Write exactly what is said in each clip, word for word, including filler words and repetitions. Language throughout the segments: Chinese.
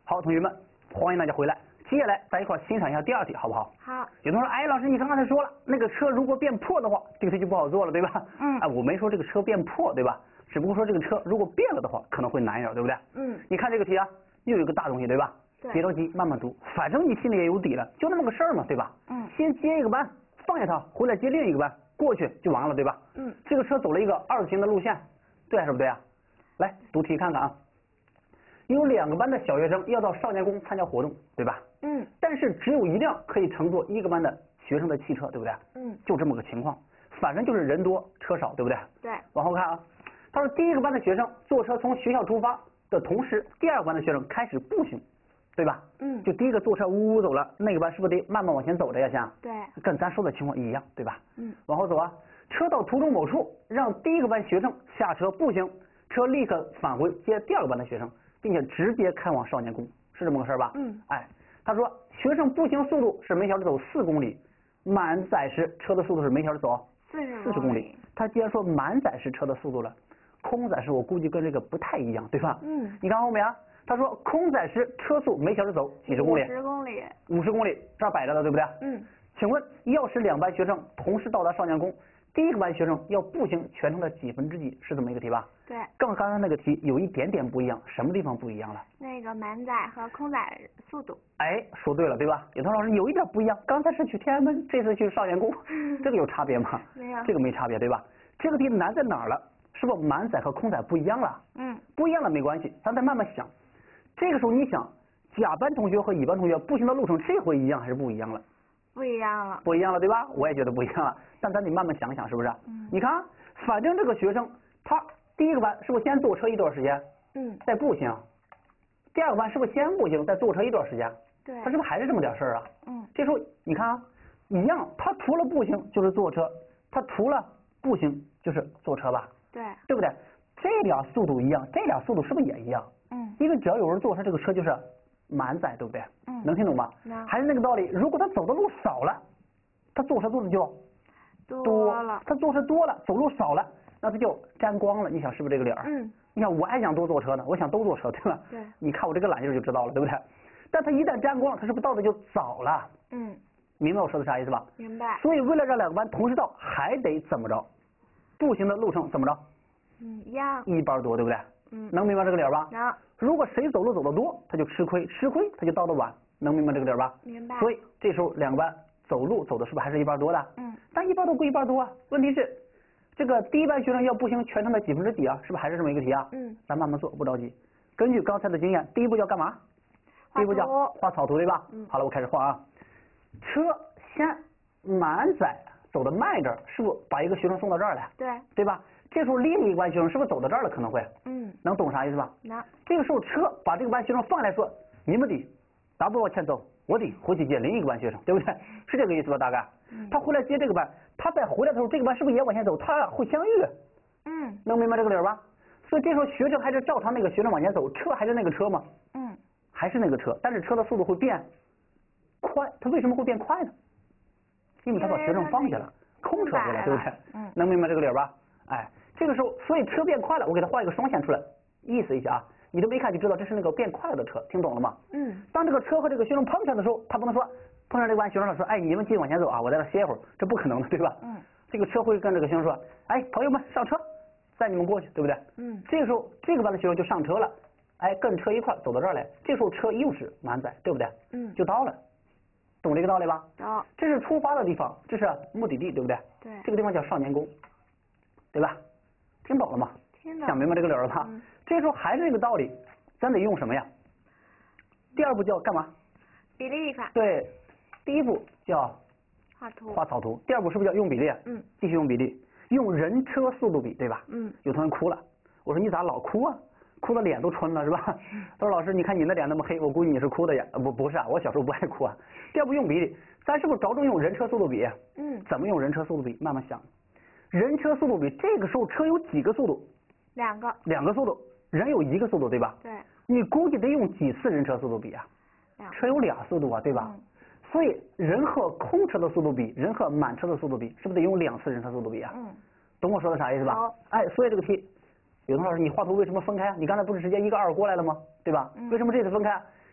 好，同学们，欢迎大家回来。接下来，咱一块欣赏一下第二题，好不好？ 好。 有同学说，哎，老师，你刚刚才说了，那个车如果变破的话，这个题就不好做了，对吧？ 嗯。 哎，我没说这个车变破，对吧？只不过说这个车如果变了的话，可能会难一点，对不对？ 嗯。 你看这个题啊，又有一个大东西，对吧？ 对。 别着急，慢慢读，反正你心里也有底了，就那么个事儿嘛，对吧？ 嗯。 先接一个班，放下它，回来接另一个班，过去就完了，对吧？ 嗯。 这个车走了一个二字形的路线，对还是不对啊？来读题看看啊。有两个班的小学生要到少年宫参加活动，对吧？ 嗯。 但是只有一辆可以乘坐一个班的学生的汽车，对不对？ 嗯。 就这么个情况，反正就是人多车少，对不对？ 对。 往后看啊，他说第一个班的学生坐车从学校出发的同时，第二个班的学生开始步行，对吧？ 嗯。 就第一个坐车呜呜走了，那个班是不是得慢慢往前走着呀？先。 对。 跟咱说的情况一样，对吧？ 嗯。 往后走啊，车到途中某处，让第一个班学生下车步行，车立刻返回接第二个班的学生。并且直接开往少年宫，是这么个事儿吧？ 嗯。 哎，他说学生步行速度是每小时走四公里，满载时车的速度是每小时走四十四十公里。他既然说满载时车的速度了，空载时我估计跟这个不太一样，对吧？ 嗯。 你看后面啊，他说空载时车速每小时走几十公里？ 五十公里。 五十公里，这儿摆着的，对不对？ 嗯。 请问，要是两班学生同时到达少年宫，第一个班学生要步行全程的几分之几？是这么一个题吧？ 对。 跟刚刚那个题有一点点不一样，什么地方不一样了？ 那个满载和空载速度。 哎，说对了，对吧？有同学老师有一点不一样，刚才是去天安门，这次去少年宫，这个有差别吗？ 没有。 这个没差别，对吧？这个题难在哪儿了？是不是满载和空载不一样了？ 嗯。 不一样了没关系，咱再慢慢想。这个时候你想，甲班同学和乙班同学步行的路程这回一样还是不一样了？ 不一样了。 不一样了，对吧？我也觉得不一样了，但咱得慢慢想想，是不是？ 嗯。 你看，反正这个学生他第一个班是不是先坐车一段时间？ 嗯。 再步行。第二个班是不是先步行再坐车一段时间？ 对。 他是不是还是这么点事儿啊？ 嗯。 这时候你看啊，一样，他除了步行就是坐车，他除了步行就是坐车吧？ 对。 对不对？这俩速度一样，这俩速度是不是也一样？ 嗯。 因为只要有人坐车，这个车就是满载，对不对？ 嗯。 能听懂吗？ 能。 还是那个道理，如果他走的路少了，他坐车坐的就多了， 他坐车多了，走路少了，那他就沾光了。你想是不是这个理儿？ 嗯。 你看我还想多坐车呢，我想都坐车，对吧？ 对。 你看我这个懒劲儿就知道了，对不对？但他一旦沾光了，他是不是到的就早了？ 嗯。 明白我说的啥意思吧？ 明白。 所以为了让两个班同时到，还得怎么着？步行的路程怎么着？ 嗯，一样。 一班多，对不对？ 嗯。 能明白这个理儿吧？ 能。 如果谁走路走得多，他就吃亏，吃亏他就到的晚，能明白这个理儿吧？ 明白。 所以这时候两个班走路走的是不是还是一班多的？ 嗯。 但一班多归一班多啊，问题是这个第一班学生要步行全程的几分之几啊？是不是还是这么一个题啊？ 嗯。 咱慢慢做，不着急。根据刚才的经验，第一步叫干嘛？第一步叫画草图，对吧？ 嗯。 好了，我开始画啊。车先满载走的慢一点，是不是把一个学生送到这儿来？ 对。 对吧？这时候另一个班学生是不是走到这儿了？可能会。 嗯。 能懂啥意思吧？ 能。 这个时候车把这个班学生放下来说，你们得打不往前走，我得回去接另一个班学生，对不对？是这个意思吧？大概。 嗯。 他回来接这个班，他再回来的时候，这个班是不是也往前走？他俩会相遇。 嗯。 能明白这个理儿吧？所以这时候学生还是照常那个学生往前走，车还是那个车吗？ 嗯。 还是那个车，但是车的速度会变快。它为什么会变快呢？因为他把学生放下了，空车回来，对不对？ 嗯。 能明白这个理儿吧？哎，这个时候，所以车变快了，我给他画一个双线出来，意思一下啊。你都没看就知道这是那个变快了的车，听懂了吗？ 嗯。 当这个车和这个学生碰上的时候，他不能说碰上这个班学生了说，哎，你们继续往前走啊，我在这歇会儿，这不可能的，对吧？ 嗯。 这个车会跟这个学生说，哎，朋友们上车，载你们过去，对不对？ 嗯。 这个时候这个班的学生就上车了，哎，跟车一块走到这儿来，这时候车又是满载，对不对？ 嗯。 就到了，懂这个道理吧？ 懂。 这是出发的地方，这是目的地，对不对？ 对。 这个地方叫少年宫，对吧？听懂了吗？ 听懂。 想明白这个理儿了吧？ 嗯。 这时候还是这个道理，咱得用什么呀？第二步叫干嘛？ 比例法。 对，第一步叫画图。 画草图。第二步是不是叫用比例？ 嗯。 继续用比例，用人车速度比，对吧？ 嗯。 有同学哭了，我说你咋老哭啊？哭的脸都春了是吧？他说老师，你看你那脸那么黑，我估计你是哭的呀。呃不不是啊，我小时候不爱哭啊。第二步用比例，咱是不是着重用人车速度比？ 嗯。 怎么用人车速度比？慢慢想。人车速度比，这个时候车有几个速度？ 两个。 两个速度，人有一个速度，对吧？ 对。 你估计得用几次人车速度比啊？车有俩速度啊，对吧？ 嗯。 所以人和空车的速度比，人和满车的速度比，是不是得用两次人车速度比啊？ 嗯。 懂我说的啥意思吧？ 好。 哎，所以这个题，有同学老师，你画图为什么分开啊？你刚才不是直接一个二过来了吗？对吧？ 嗯。 为什么这次分开？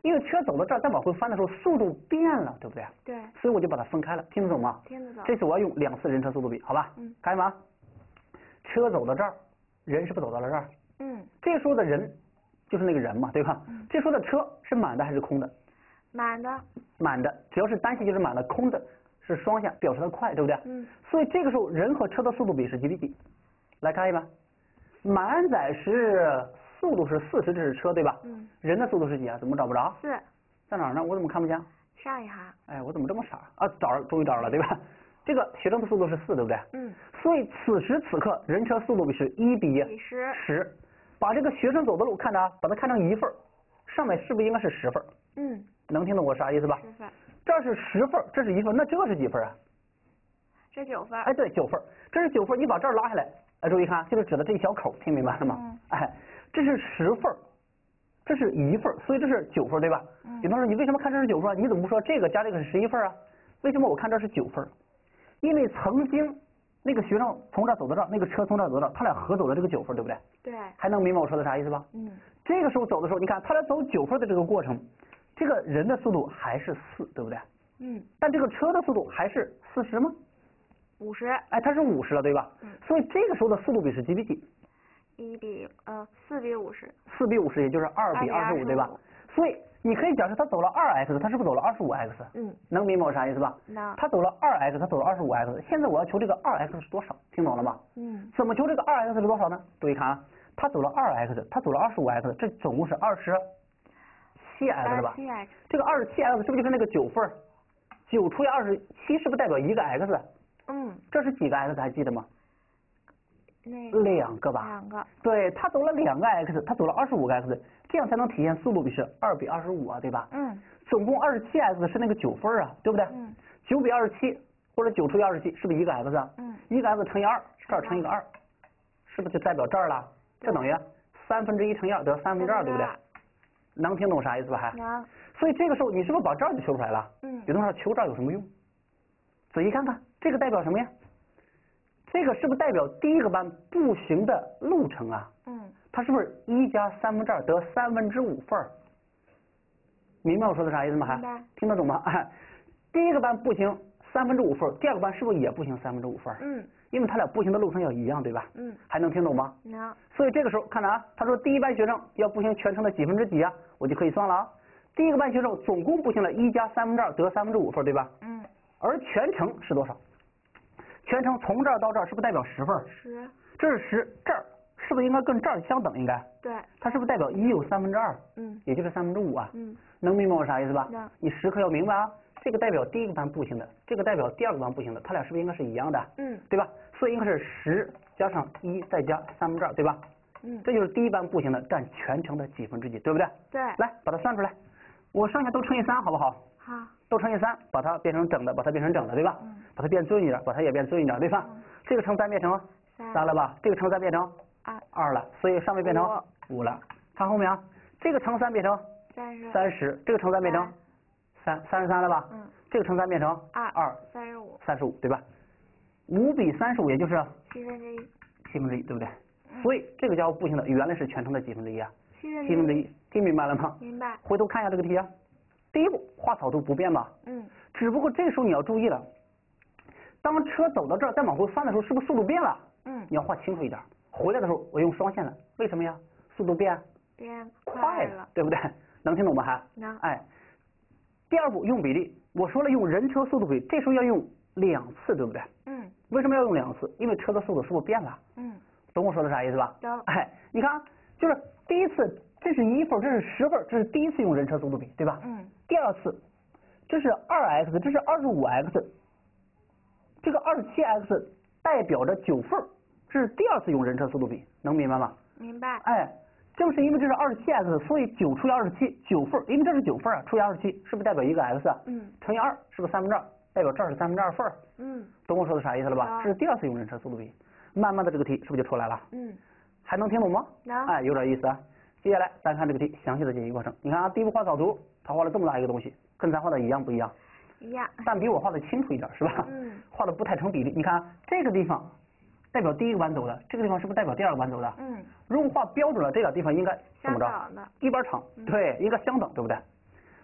因为车走到这儿再往回翻的时候速度变了，对不对？ 对。 所以我就把它分开了，听得懂吗？ 听得懂。 这次我要用两次人车速度比，好吧？ 嗯。 看见吗？车走到这儿，人是不是走到了这儿？ 嗯。 这时候的人就是那个人嘛，对吧？ 嗯。 这时候的车是满的还是空的？ 满的。 满的，只要是单线就是满的，空的是双向，表示它快，对不对？ 嗯。 所以这个时候人和车的速度比是几比几？来看一下吧。满载时速度是四十，这是车对吧？ 嗯。 人的速度是几啊？怎么找不着？ 四。 在哪儿呢？我怎么看不见？ 上一行。 哎，我怎么这么傻啊？找着，终于找着了，对吧？这个学生的速度是四，对不对？ 嗯。 所以此时此刻人车速度比是一比十。 十。把这个学生走的路看着啊，把它看成一份，上面是不是应该是十份？ 嗯。 能听懂我啥意思吧？ 十份。 这是十份，这是一份，那这是几份啊？ 这九份。 哎，对，九份，这是九份，你把这儿拉下来，哎，注意看，就是指的这一小口，听明白了吗？ 嗯。 哎，这是十份，这是一份，所以这是九份，对吧？ 嗯。 有同学说你为什么看这是九份？你怎么不说这个加这个是十一份啊？为什么我看这是九份？因为曾经那个学生从这儿走到这儿，那个车从这儿走到这儿，他俩合走了这个九份，对不对？ 对。 还能明白我说的啥意思吧？ 嗯。 这个时候走的时候，你看他俩走九份的这个过程，这个人的速度还是四，对不对？ 嗯。 但这个车的速度还是四十吗？ 五十。 哎，它是五十了，对吧？ 嗯。 所以这个时候的速度比是几比几？ 一比呃四比五十。 四比五十，也就是二比二十五，对吧？所以你可以假设他走了二 x， 他是不是走了二十五 x？ 嗯。 能明白我啥意思吧？ 能。 他走了二 x， 他走了二十五 x。现在我要求这个二 x 是多少？听懂了吗？ 嗯。 怎么求这个二 x 是多少呢？注意看啊，他走了二 x， 他走了二十五 x， 这总共是二十七 x 吧？ 七 x。 这个二十七 x 是不是就是那个九份？九除以二十七是不是代表一个 x？ 嗯。 这是几个 x 还记得吗？ 那两个吧。 两个。 对，他走了两个 x， 他走了二十五个 x， 这样才能体现速度比是二比二十五啊，对吧？ 嗯。 总共二十七 x 是那个九份啊，对不对？ 嗯。 九比二十七或者九除以二十七是不是一个 x 啊？ 嗯。 一个 x 乘以二，这儿乘以个二，是不是就代表这儿了？这等于三分之一乘以二得三分之二，对不对？能听懂啥意思吧？还？ 能。 所以这个时候你是不是把这儿就求出来了？ 嗯。 有同学说求这儿有什么用？仔细看看，这个代表什么呀？这个是不是代表第一个班步行的路程啊？ 嗯。 它是不是一加三分之二得三分之五份？明白我说的啥意思吗？还明白。 听得懂吗？哎，第一个班步行三分之五份，第二个班是不是也步行三分之五份？ 嗯。 因为他俩步行的路程要一样，对吧？ 嗯。 还能听懂吗？ 能。 所以这个时候看着啊，他说第一班学生要步行全程的几分之几啊？我就可以算了啊。第一个班学生总共步行了一加三分之二得三分之五份，对吧？ 嗯。而全程是多少？全程从这儿到这儿是不是代表十份？ 十。 这是十，这儿是不是应该跟这儿相等？应该。 对。 它是不是代表一有三分之二？ 嗯。 也就是三分之五啊。 嗯。 能明白我啥意思吧？ 能。 你时刻要明白啊，这个代表第一个班步行的，这个代表第二个班步行的，它俩是不是应该是一样的？ 嗯。 对吧？所以应该是十加上一再加三分之二，对吧？ 嗯。 这就是第一班步行的占全程的几分之几，对不对？ 对。 来，把它算出来，我上下都乘以三，好不好？ 好。 都乘以三，把它变成整的，把它变成整的，对吧？ 嗯。 把它变顺一点，把它也变顺一点，对吧？ 嗯。 这个乘三变成三了吧？这个乘三变成二二了，所以上面变成五了。看后面啊，这个乘三变成三十， 三十，这个乘三变成三三十三了吧？ 嗯。 这个乘三变成二二三十五三十五，对吧？五比三十五，也就是七分之一七分之一，对不对？ 嗯。 所以这个家伙步行的原来是全程的几分之一啊？ 七分七分之一，听明白了吗？ 明白。 回头看一下这个题啊，第一步画草图不变吧？ 嗯。 只不过这时候你要注意了，当车走到这儿再往回翻的时候，是不是速度变了？ 嗯。 你要画清楚一点。回来的时候我用双线了，为什么呀？速度变变快了， 对不对？能听懂吗？还能。 哎，第二步用比例，我说了用人车速度比，这时候要用两次，对不对？ 嗯。 为什么要用两次？因为车的速度是不是变了？ 嗯。 懂我说的啥意思吧？ 懂。 哎，你看，就是第一次这是一份，这是十份，这是第一次用人车速度比，对吧？ 嗯。 第二次，这是二 x， 这是二十五 x， 这个二十七 x 代表着九份，这是第二次用人车速度比，能明白吗？ 明白。 哎，正是因为这是二十七 x， 所以九除以二十七，九份，因为这是九份啊，除以二十七，是不是代表一个 x 啊？ 嗯。 乘以二，是不是三分之二？代表这儿是三分之二份。 嗯。 懂我说的啥意思了吧？这是第二次用人车速度比，慢慢的这个题是不是就出来了？ 嗯。 还能听懂吗？ 能。 哎，有点意思啊。接下来咱看这个题详细的解题过程。你看啊，第一步画草图，他画了这么大一个东西，跟咱画的一样不一样？ 一样。 但比我画的清楚一点，是吧？ 嗯。 画的不太成比例。你看、啊、这个地方代表第一个班走的，这个地方是不是代表第二个班走的？ 嗯。 如果画标准了，这俩地方应该怎么着？ 相等的。 一边长，对，应该相等，对不对？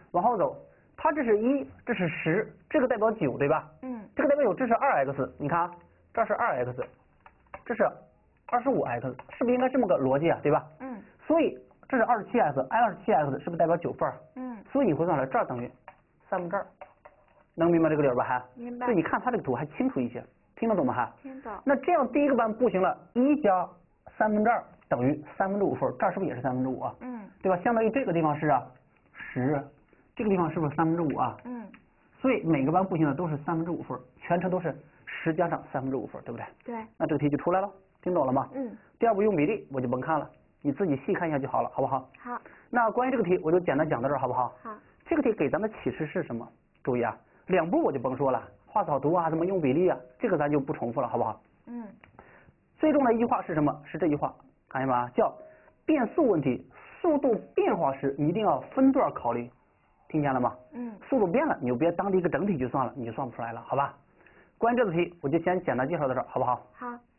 往后走，它这是一，这是十，这个代表九，对吧？ 嗯。 这个代表九，这是二 x， 你看啊，这是二 x， 这是二十五 x， 是不是应该这么个逻辑啊？对吧？ 嗯。 所以这是二十七 x， i 二十七 x 是不是代表九份？ 嗯。 所以你回算出来，这儿等于三分之二，能明白这个理儿吧？还？ 明白。 所以你看它这个图还清楚一些，听得懂吗？还？ 听懂。 那这样第一个班不行了，一加三分之二等于三分之五份，这儿是不是也是三分之五啊？ 嗯。对吧？相当于这个地方是啊十，这个地方是不是三分之五啊？ 嗯。 所以每个班不行的都是三分之五份，全程都是十加上三分之五份，对不对？ 对。 那这个题就出来了，听懂了吗？ 嗯。 第二步用比例我就甭看了，你自己细看一下就好了，好不好？ 好。 那关于这个题我就简单讲到这儿，好不好？ 好。 这个题给咱的启示是什么？注意啊，两步我就甭说了，画草图啊，怎么用比例啊，这个咱就不重复了，好不好？ 嗯。 最重要的一句话是什么？是这句话，看见吗？叫变速问题，速度变化时一定要分段考虑，听见了吗？ 嗯。 速度变了，你就别当这一个整体就算了，你就算不出来了，好吧？关于这个题，我就先简单介绍到这儿，好不好？ 好。